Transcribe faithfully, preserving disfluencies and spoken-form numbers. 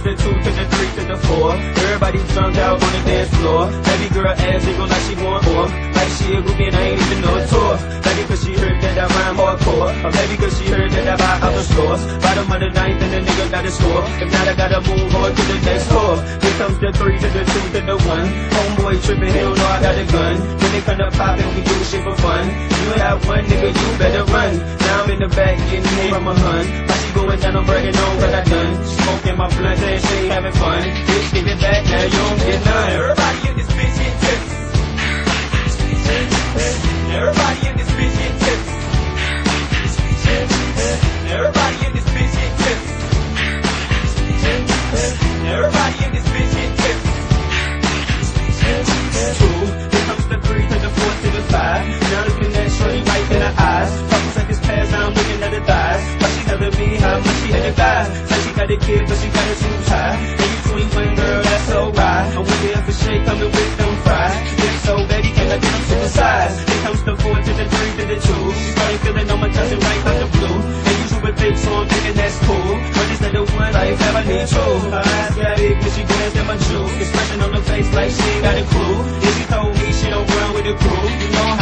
the two to the three to the four. Everybody drunk out on the dance floor. Baby girl ass jiggle like she want more. Like she a groupie and I ain't even know a tour. Baby cause she heard that I rhyme hardcore. Or baby cause she heard that I buy out the stores. Bottom of the ninth and the nigga got a score. If not I gotta move on to the next floor. Here comes the three to the two to the one. Homeboy tripping, he don't know I got a gun. When they come to poppin', we do shit for fun. You have one nigga, you better run. Now I'm in the back getting hit from a hun. Why she going down, I'm bragging on what I done. Smoking my blunt and she ain't having fun. Bitch, give it back, now you don't get none. Everybody in this bitch get tips. Everybody in this bitch get tips. Everybody in this bitch get tips. Everybody in this bitch get tips. Two, here comes the three to the four to the five. Now looking at shorty right in her eyes. Couple seconds pass, now I'm looking at her thighs. Why she telling me how much she had to buy? Said she got a kid, but she got her shoes high. And you twenty-one, girl, that's so right. I'm with you for shake, coming with them fries. If so, baby, can I get them supersized? Here comes the four to the three to the two. She started feeling on my cousin right out the blue. And you super thick, so I'm thinking that's cool. But this little one, life have I need two. Her eyes got big when she glanced at my juice. Expression on her face like she ain't got a clue.